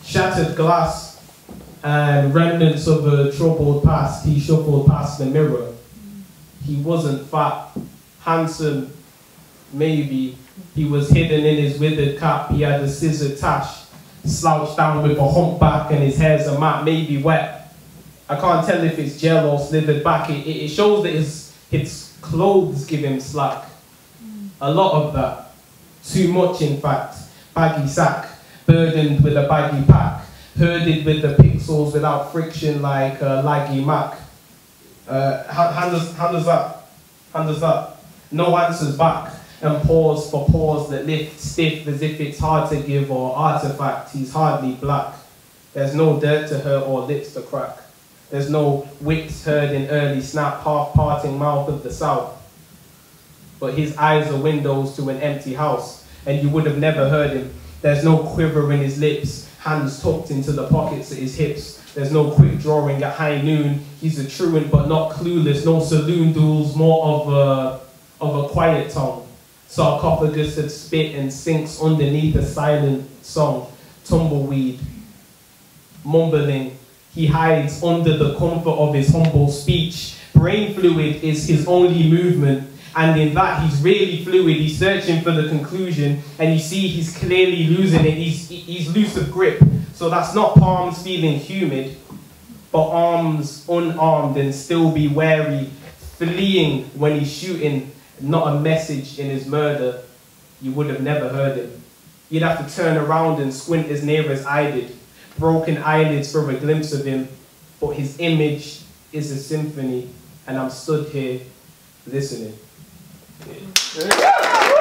Shattered glass and remnants of a troubled past, he shuffled past the mirror. He wasn't fat, handsome, maybe. He was hidden in his withered cap. He had a scissored tash, slouched down with a humpback, and his hair's a mat, maybe wet. I can't tell if it's gel or slithered back. It shows that his clothes give him slack. A lot of that. Too much, in fact. Baggy sack, burdened with a baggy pack, herded with the pixels without friction like a laggy Mac. How does that? No answers back, and pause for pause that lift stiff as if it's hard to give or artifact. He's hardly black. There's no dirt to hurt or lips to crack. There's no wicks heard in early snap, half parting mouth of the south. But his eyes are windows to an empty house, and you would have never heard him. There's no quiver in his lips, hands tucked into the pockets at his hips. There's no quick drawing at high noon. He's a truant but not clueless. No saloon duels, more of a quiet tongue. Sarcophagus of spit and sinks underneath a silent song. Tumbleweed, mumbling. He hides under the comfort of his humble speech. Brain fluid is his only movement. And in that, he's really fluid. He's searching for the conclusion. And you see he's clearly losing it. He's loose of grip. So that's not palms feeling humid, but arms unarmed and still be wary, fleeing when he's shooting, not a message in his murder. You would have never heard him. You'd have to turn around and squint as near as I did. Broken eyelids for a glimpse of him, but his image is a symphony, and I'm stood here listening. Yeah.